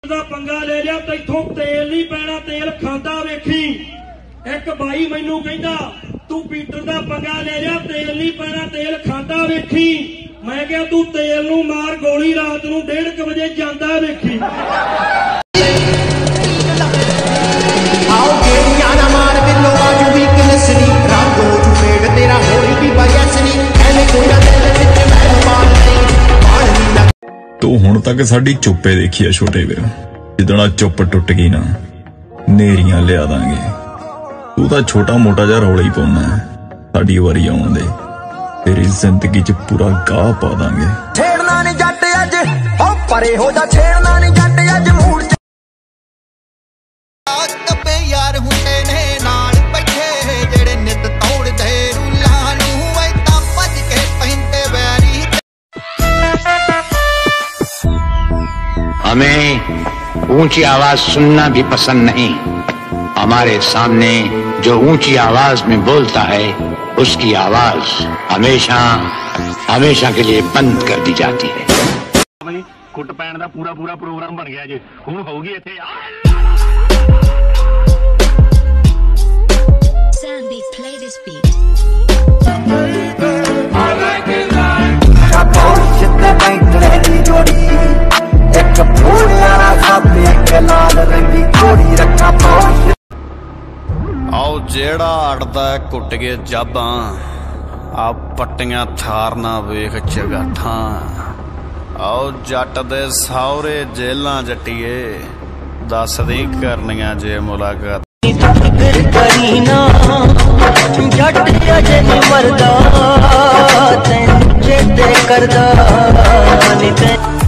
पंगा ले लिया तैथों तेल नहीं पैना, तेल खांदा वेखी। एक बाई मैनू कहंदा तू पीटर दा पंगा ले लिया, तेल नहीं पैना, तेल खांदा वेखी। मैं क्या तू तेल नू मार गोली, रात नू 1:30 बजे जांदा वेखी। तू हुण तक साडी चुप्पे देखी है छोटे वीर, जिदड़ा चुप टुट गई ना नेरियां लिया दांगे। तू तो छोटा मोटा जा रौला ही पाउना है, साडी वारी आउण दे तेरी जिंदगी च पूरा गाह पा दांगे। छेड़ना नहीं जट अज ओ परे हो जा, छेड़ना नहीं जट अज मूड कब्बे यार हुंदे ने नाल बैठे जेड़े नित तोड़ दे रूलां नूं वे तां भज के पैंदे वैरी। हमें ऊंची आवाज सुनना भी पसंद नहीं। हमारे सामने जो ऊंची आवाज में बोलता है उसकी आवाज हमेशा हमेशा के लिए बंद कर दी जाती है। कुट पैण दा पूरा प्रोग्राम बन गया जी, हुण होगी इत्थे Sandy, play this beat. आओ जेड़ा अड़दा घुट के जाबा, आ पट्टियां थारना वेख चगाठा। आओ जट दे सावरे जेलां जट्टिए, दस दी करनियां जे मुलाकात। करीना जट अजे नहीं मरदा, तेन चेते करदा।